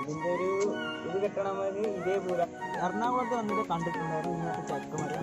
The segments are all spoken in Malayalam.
ഇതിൻ്റെ ഒരു ഇത് കിട്ടണമെങ്കിൽ ഇതേപോലെ എറണാകുളത്ത് വന്നിട്ട് കണ്ടിട്ടുണ്ടായിരുന്നു ഇങ്ങനത്തെ ചക്കമരം.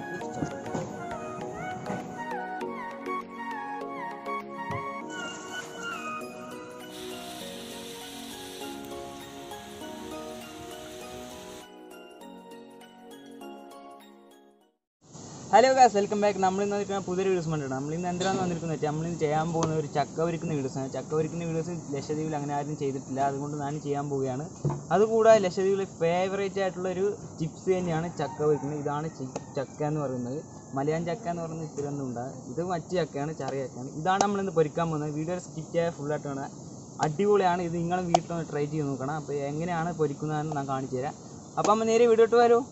Hello guys, welcome back. നമ്മളിന്ന് നിൽക്കുന്ന പുതിയൊരു വീഡിയോസ് കണ്ടിട്ടുണ്ട്. നമ്മളിന്ന് എന്തിനാണ് വന്നിരിക്കുന്നത് വെച്ചാൽ നമ്മളിന്ന് ചെയ്യാൻ പോകുന്ന ഒരു ചക്ക വരിക്കുന്ന വീഡിയോസാണ്. ചക്ക വരിക്കുന്ന വീഡിയോസ് ലക്ഷദ്വീപിൽ അങ്ങനെ ആരും ചെയ്തിട്ടില്ല, അതുകൊണ്ട് ഞാൻ ചെയ്യാൻ പോവുകയാണ്. അതുകൂടാതെ ലക്ഷദ്വീപിലെ ഫേവറേറ്റ് ആയിട്ടുള്ളൊരു ചിപ്സ് തന്നെയാണ് ചക്ക വരിക്കുന്നത്. ഇതാണ് ചക്ക എന്ന് പറയുന്നത്. മലയാൻ ചക്ക എന്ന് പറയുന്നത് ഇത്തിരൊന്നും ഉണ്ടാകും. ഇത് മറ്റു ചക്കയാണ്, ചെറിയ ചക്കയാണ്. ഇതാണ് നമ്മളിന്ന് പൊരിക്കാൻ പോകുന്നത്. വീഡിയോ സ്കിപ്പ് ചെയ്യാൻ ഫുള്ളായിട്ട് കാണാം. അടിപൊളിയാണ്. ഇത് നിങ്ങൾ വീട്ടിലൊന്ന് ട്രൈ ചെയ്ത് നോക്കണം. അപ്പോൾ എങ്ങനെയാണ് പൊരിക്കുന്നതെന്ന് ഞാൻ കാണിച്ചു തരാം. അപ്പോൾ നമ്മൾ നേരെ വീഡിയോ ഇട്ട് വരൂ.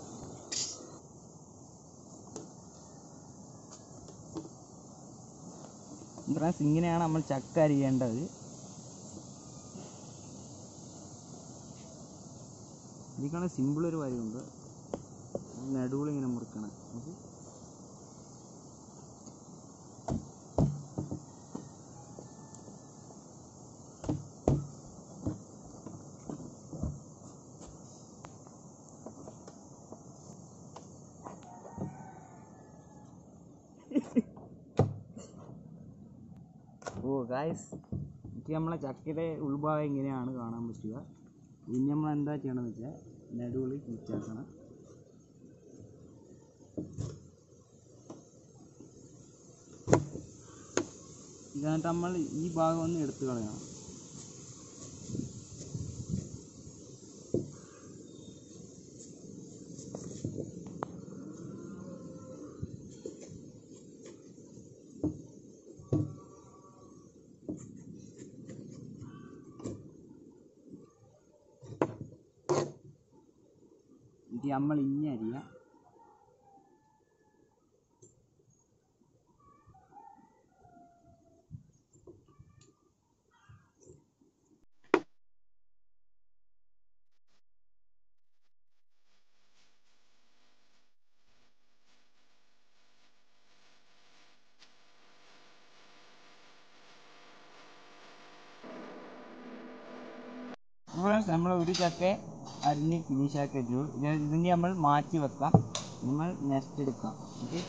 ഫ്രണ്ട്സ്, ഇങ്ങനെയാണ് നമ്മൾ ചക്ക അരിയേണ്ടത്. ഇതിക്കാണ് സിമ്പിൾ ഒരു കാര്യമുണ്ട്. നടുവിൽ ഇങ്ങനെ മുറിക്കണം. ഓ ഗായ്സ്, എനിക്ക് നമ്മളെ ചക്കയുടെ ഉൾഭാഗം ഇങ്ങനെയാണ് കാണാൻ പറ്റുക. ഇനി നമ്മൾ എന്താ ചെയ്യണമെന്ന് വെച്ചാൽ നടുവിൽ കുഴിച്ചാക്കണം. എന്നിട്ട് നമ്മൾ ഈ ഭാഗം ഒന്ന് എടുത്തു കളയണം. ഇത് നമ്മൾ ഇനി അരിയാം. നമ്മൾ ഒരു ചക്ക അരിഞ്ഞ് ഫിനിഷാക്കി വെച്ചു. ഇതിന് നമ്മൾ മാറ്റി വെക്കാം. നമ്മൾ നെക്സ്റ്റ് എടുക്കാം. ഓക്കെ,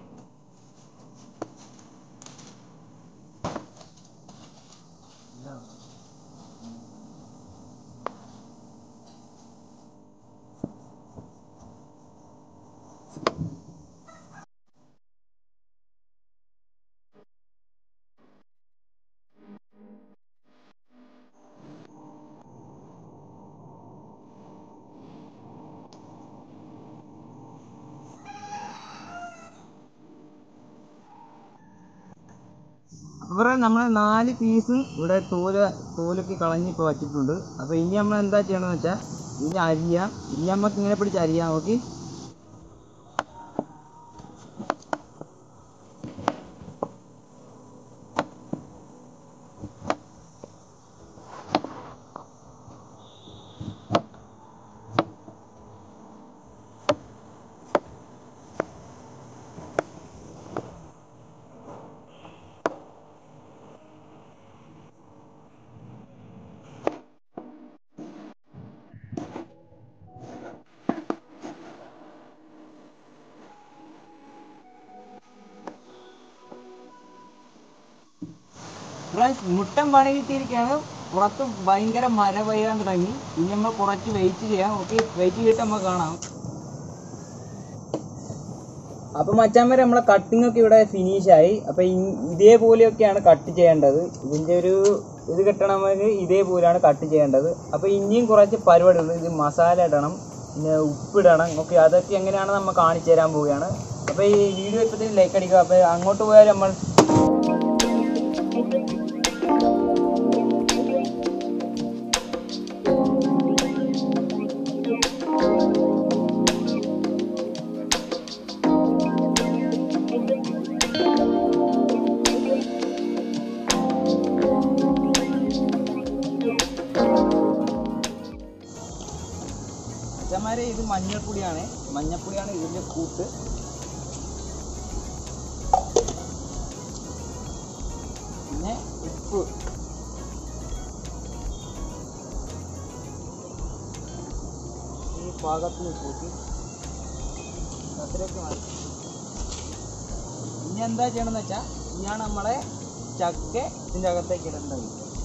അപ്പോൾ നമ്മൾ 4 പീസ് ഇവിടെ തോലൊക്കെ കളഞ്ഞ് ഇപ്പോൾ വച്ചിട്ടുണ്ട്. അപ്പോൾ ഇനി നമ്മൾ എന്താ ചെയ്യണമെന്ന് വെച്ചാൽ ഇനി അരിയാം. ഇനി നമുക്ക് ഇങ്ങനെ പിടിച്ച് അരിയാം. ഓക്കെ, മുട്ടൻ പണി കിട്ടിയിരിക്കുകയാണ്. പുറത്ത് ഭയങ്കര മഴ പെയ്യാൻ തുടങ്ങി. ഇനി നമ്മൾ കുറച്ച് വെയിറ്റ് ചെയ്യാം. ഓക്കെ, വെയിറ്റ് ചെയ്തിട്ട് നമ്മൾ കാണാം. അപ്പം മച്ചാന്മാരെ, നമ്മളെ കട്ടിംഗ് ഒക്കെ ഇവിടെ ഫിനിഷായി. അപ്പം ഇതേപോലെയൊക്കെയാണ് കട്ട് ചെയ്യേണ്ടത്. ഇതിൻ്റെ ഒരു ഇത് കിട്ടണമെങ്കിൽ ഇതേപോലെയാണ് കട്ട് ചെയ്യേണ്ടത്. അപ്പോൾ ഇനിയും കുറച്ച് പരിപാടിയുണ്ട്. ഇത് മസാല ഇടണം, പിന്നെ ഉപ്പിടണം. ഓക്കെ, അതൊക്കെ എങ്ങനെയാണ് നമ്മൾ കാണിച്ചു തരാൻ പോവുകയാണ്. അപ്പോൾ ഈ വീഡിയോ ഇപ്പോഴത്തേക്കും ലൈക്ക് അടിക്കുക. അപ്പോൾ അങ്ങോട്ട് പോയാൽ നമ്മൾ ഇത് മഞ്ഞൾപ്പൊടിയാണ് ഇതിൻ്റെ കൂട്ട്. പിന്നെ ഉപ്പ്, പാകത്തിന് കൂട്ടി അത്രയൊക്കെ മതി. ഇനി എന്താ ചെയ്യണമെന്ന് വെച്ചാൽ ഇനിയാണ് നമ്മളെ ചക്ക ഇതിൻ്റെ അകത്തേക്ക് ഇടേണ്ടത്.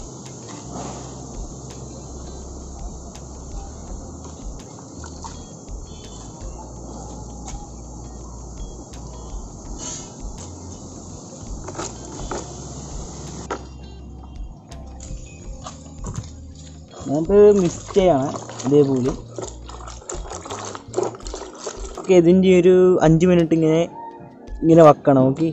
നമുക്ക് മിക്സ് ചെയ്യണം ഇതേപോലെ. ഓക്കെ, ഇതിൻ്റെ ഒരു 5 മിനിറ്റ് ഇങ്ങനെ വെക്കണം. ഓക്കെ,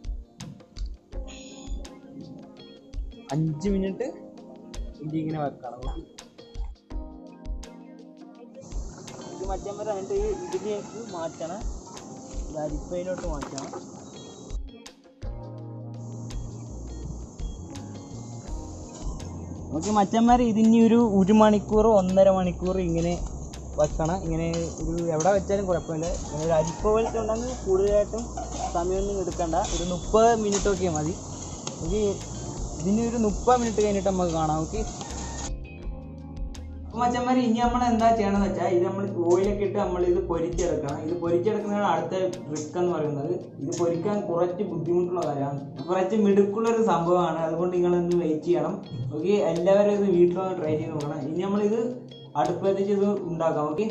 5 മിനിറ്റ് ഇങ്ങനെ വെക്കണം. ഇത് മറ്റേ എന്നിട്ട് ഇതിലേക്ക് മാറ്റണം, ഇത് അരിപ്പയിലോട്ട് മാറ്റണം. ഓക്കെ മച്ചന്മാർ, ഇതിന് ഒരു 1 മണിക്കൂർ 1.5 മണിക്കൂർ ഇങ്ങനെ വെക്കണം. ഇങ്ങനെ ഒരു എവിടെ വെച്ചാലും കുഴപ്പമില്ല. ഇങ്ങനെ ഒരു അരിപ്പ പോലത്തെ ഉണ്ടെങ്കിൽ കൂടുതലായിട്ടും സമയമൊന്നും എടുക്കണ്ട, ഒരു 30 മിനിറ്റൊക്കെ മതി. ഓക്കെ, ഇതിന് ഒരു 30 മിനിറ്റ് കഴിഞ്ഞിട്ട് നമുക്ക് കാണാം. ഓക്കെ മച്ചന്മാർ, ഇനി നമ്മൾ എന്താ ചെയ്യണമെന്ന് വെച്ചാൽ ഇത് നമ്മൾ ഓയിലൊക്കെ ഇട്ട് നമ്മളിത് പൊരിച്ചെടുക്കണം. ഇത് പൊരിച്ചെടുക്കുന്നതാണ് അടുത്ത റിസ്ക് എന്ന് പറയുന്നത്. ഇത് പൊരിക്കാൻ കുറച്ച് ബുദ്ധിമുട്ടുള്ള കാര്യമാണ്, കുറച്ച് മിടുക്കുള്ളൊരു സംഭവമാണ്. അതുകൊണ്ട് നിങ്ങളൊന്ന് വെയിറ്റ് ചെയ്യണം. ഓക്കെ, എല്ലാവരും ഇത് വീട്ടിലൊന്ന് ട്രൈ ചെയ്ത് നോക്കണം. ഇനി നമ്മളിത് അടുപ്പത്തിച്ച് ഇത് ഉണ്ടാക്കാം. ഓക്കെ,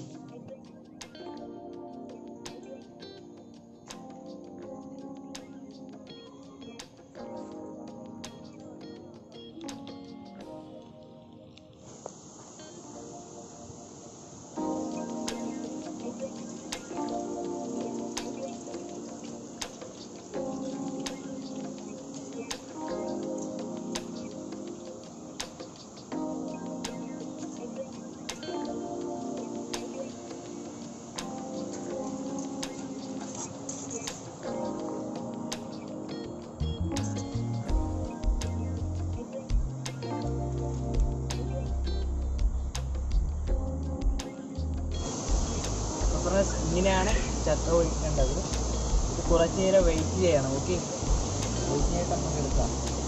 ഇങ്ങനെയാണ് ചക്ക പൊരിക്കേണ്ടത്. ഇത് കുറച്ച് നേരം വെയിറ്റ് ചെയ്യണം. ഓക്കെ, വെയിറ്റ് ചെയ്തിട്ട് നമുക്ക് എടുക്കാം.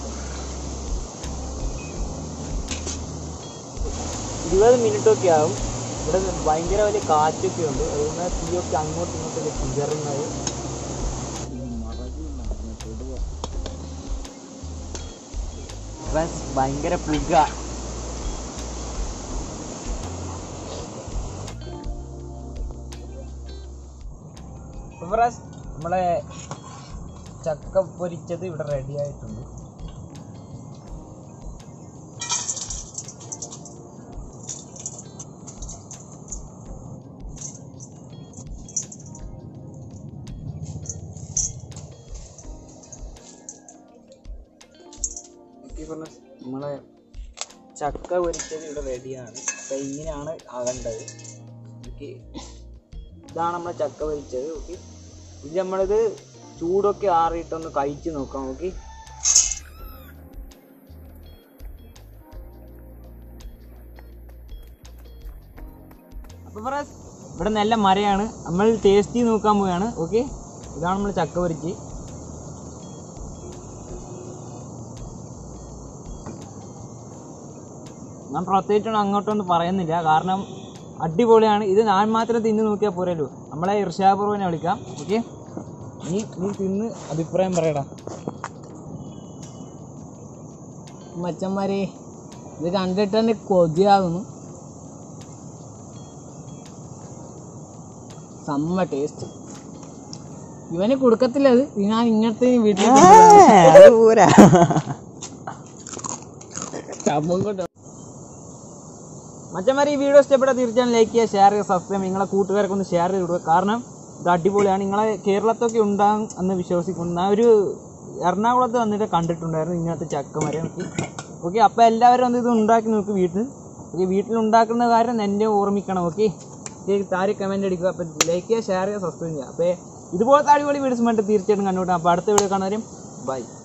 20 മിനിറ്റൊക്കെ ആകും. ഇവിടെ ഭയങ്കര വലിയ കാറ്റൊക്കെ ഉണ്ട്, അതുകൊണ്ട് തീയൊക്കെ അങ്ങോട്ടും ഇങ്ങോട്ടൊക്കെ ചിതറുന്നത്. ഭയങ്കര പുക. നമ്മളെ ചക്ക പൊരിച്ചത് ഇവിടെ റെഡി ആയിട്ടുണ്ട്. നമ്മളെ ചക്ക പൊരിച്ചത് ഇവിടെ റെഡിയാണ്. അപ്പം ഇങ്ങനെയാണ് ആകേണ്ടത്. ഓക്കെ, ഇതാണ് നമ്മളെ ചക്ക പൊരിച്ചത്. ഓക്കെ, ഇത് നമ്മളിത് ചൂടൊക്കെ ആറിയിട്ടൊന്ന് കഴിച്ച് നോക്കാം. ഓക്കെ, അപ്പോൾ ഇവിടെ നല്ല മരയാണ്, നമ്മൾ ടേസ്റ്റ് ചെയ്ത് നോക്കാൻ പോവുകയാണ്. ഓക്കെ, ഇതാണ് നമ്മൾ ചക്ക പൊരിച്ച്. ഞാൻ പ്രത്യേകിച്ചൊന്നും അങ്ങോട്ടൊന്നും പറയുന്നില്ല, കാരണം അടിപൊളിയാണ്. ഇത് ഞാൻ മാത്രം തിന്ന് നോക്കിയാൽ പോരല്ലോ, നമ്മളെ ഇർഷാപൂർവ്വനെ വിളിക്കാം. ഓക്കെ, നീ തിന്ന് അഭിപ്രായം പറയടാ. മച്ചന്മാരെ, ഇത് കണ്ടിട്ട് തന്നെ കൊതിയാകുന്നു. സമ്മ ടേസ്റ്റ്. ഇവന് കൊടുക്കത്തില്ല അത്, ഞാൻ ഇങ്ങനത്തെ വീട്ടിൽ മച്ചന്മാരെ, ഈ വീഡിയോ ഇഷ്ടപ്പെട്ടാൽ തീർച്ചയായും ലൈക്ക് ചെയ്യുക, ഷെയർ ചെയ്യുക, സബ്സ്ക്രൈബ്. നിങ്ങളെ കൂട്ടുകാർക്കൊന്ന് ഷെയർ ചെയ്ത് കൊടുക്കുക, കാരണം ഇത് അടിപൊളിയാണ്. നിങ്ങളെ കേരളത്തൊക്കെ ഉണ്ടാകും എന്ന് വിശ്വസിക്കുന്നു. ഞാൻ ഒരു എറണാകുളത്ത് വന്നിട്ട് കണ്ടിട്ടുണ്ടായിരുന്നു ഇങ്ങനത്തെ ചക്കമരം. ഓക്കെ, അപ്പോൾ എല്ലാവരും ഒന്ന് ഇത് ഉണ്ടാക്കി നോക്കും വീട്ടിൽ. ഓക്കെ, വീട്ടിലുണ്ടാക്കുന്ന കാര്യം എന്നെ ഓർമ്മിക്കണം. ഓക്കെ, താഴെ കമൻറ്റ് അടിക്കുക. അപ്പോൾ ലൈക്ക് ചെയ്യുക, ഷെയർ ചെയ്യുക, സബ്സ്ക്രൈബ് ചെയ്യുക. അപ്പോൾ ഇതുപോലത്തെ അടിപൊളി വീഡിയോസ് വേണ്ടി തീർച്ചയായിട്ടും കണ്ടുപിടിക്കാം. അപ്പോൾ അടുത്ത വീഡിയോ കാണുന്നവരും ബൈ.